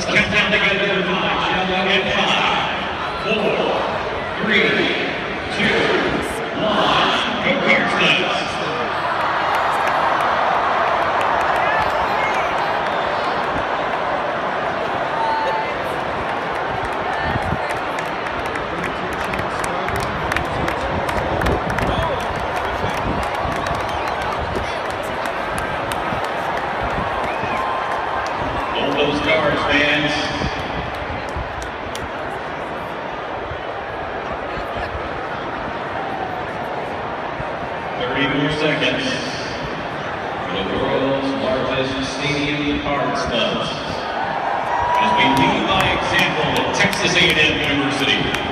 count down together in 5, in 5, 4, 3, 2, 1, go here, Stunt. Hold those cards, fans. 30 more seconds for the world's largest stadium card stunt. As we lead by example at Texas A&M University.